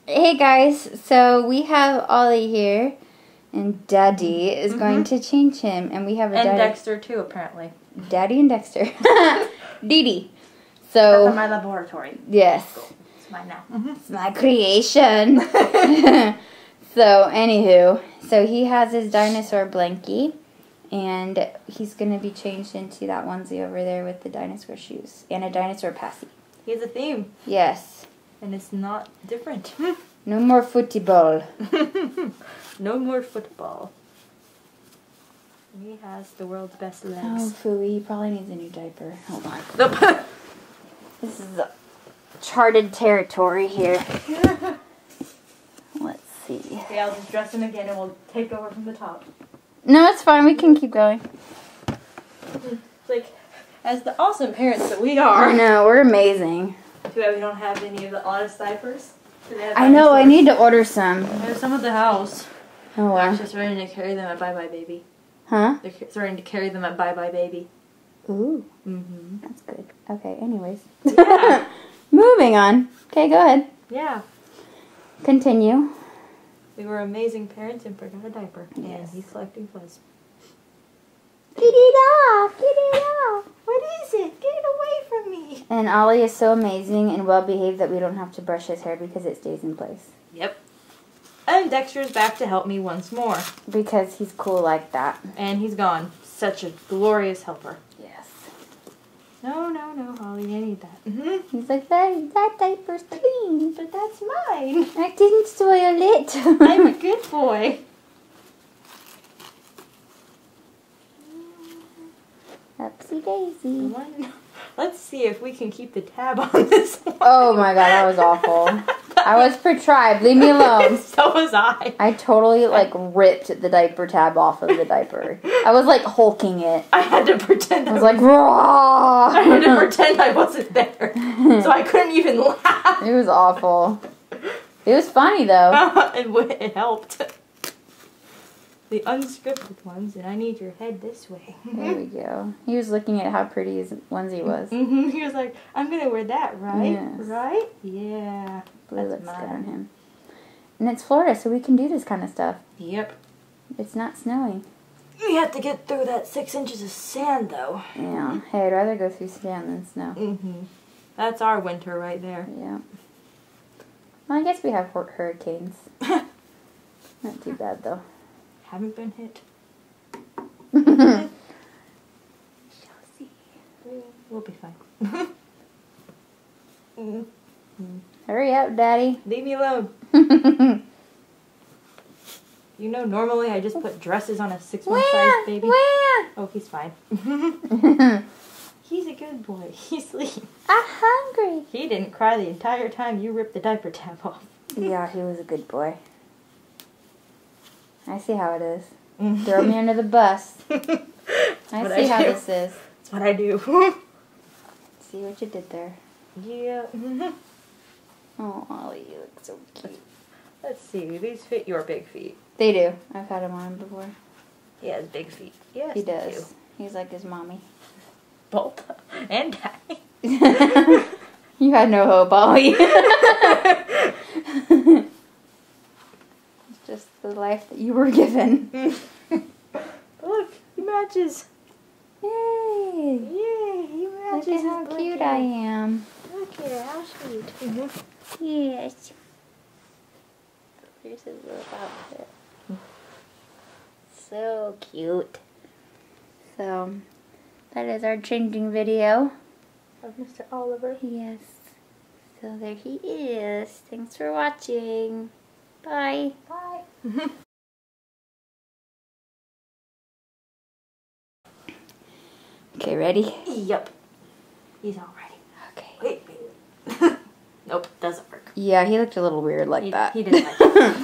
Hey guys, so we have Ollie here, and Daddy is going to change him, and we have a and Daddy. Dexter too, apparently. Daddy and Dexter. Dee Dee. So That's in my laboratory. yes, Cool. It's mine now. it's my creation. So anywho, so he has his dinosaur blankie, and he's gonna be changed into that onesie over there with the dinosaur shoes and a dinosaur passy. He has a theme, Yes. and it's not different. No more football. No more football. He has the world's best Oh, legs. phooey. He probably needs a new diaper. Hold on. Nope. This is charted territory here. Let's see. Okay, I'll just dress him again and we'll take over from the top. No, it's fine. We can keep going. It's like, as the awesome parents that we are. No, we're amazing. Too bad we don't have any of the honest diapers. I know. I need to order some. There's some at the house. Oh, I'm wow. actually starting to carry them at Bye Bye Baby. Huh? They're starting to carry them at Bye Bye Baby. Ooh. Mm-hmm. That's good. Okay, anyways. Yeah. Moving on. Okay, go ahead. Yeah. Continue. We were amazing parents and forgot a diaper. Yes. And he's collecting fuzz. Get it off! Get it off! What is it? Get it away from me! And Ollie is so amazing and well behaved that we don't have to brush his hair because it stays in place. Yep. And Dexter's back to help me once more. Because he's cool like that. And he's gone. Such a glorious helper. Yes. No, no, no, Holly, I need that. Mm-hmm. He's like, that diaper's clean. But that's mine. I didn't spoil it. I'm a good boy. Upsy daisy. Let's see if we can keep the tab on this one. Oh my god, that was awful. I was prescribed. Leave me alone. So was I. I totally ripped the diaper tab off of the diaper. I was hulking it. I had to pretend. I was raw. I had to pretend I wasn't there, so I couldn't even laugh. It was awful. It was funny though. It helped. The unscripted ones, and I need your head this way. There we go. He was looking at how pretty his onesie was. Mm-hmm. He was like, I'm going to wear that, right? Yes. Right? Yeah. Blue That's looks good mine. on him. And it's Florida, so we can do this kind of stuff. Yep. It's not snowing. We have to get through that 6 inches of sand, though. Yeah. Hey, I'd rather go through sand than snow. Mm-hmm. That's our winter right there. Yeah. Well, I guess we have hurricanes. Not too bad, though. Haven't been hit. Shall see. We'll be fine. Hurry up, Daddy. Leave me alone. You know, normally I just put dresses on a 6-month-sized baby. Where? Oh, he's fine. He's a good boy. He's asleep. I'm hungry. He didn't cry the entire time you ripped the diaper tab off. Yeah, he was a good boy. I see how it is. Throw me under the bus. I see how this is. That's what I do. See what you did there. Yeah. Oh, Ollie, you look so cute. Let's see. These fit your big feet. They do. I've had him on him before. He has big feet. Yes, He they does. do. He's like his mommy. Both. And Daddy. You had no hope, Ollie. It's just the life that you were given. Look, he matches. Yay! Yay, he matches. Look at how cute I am. Look at how sweet. Yes. Here's his little outfit. So cute. So, that is our changing video. Of Mr. Oliver. Yes. So there he is. Thanks for watching. Bye. Bye. Okay, ready? Yep. He's all ready. Okay. Wait. Nope, doesn't work. Yeah, he looked a little weird like that. He didn't like it.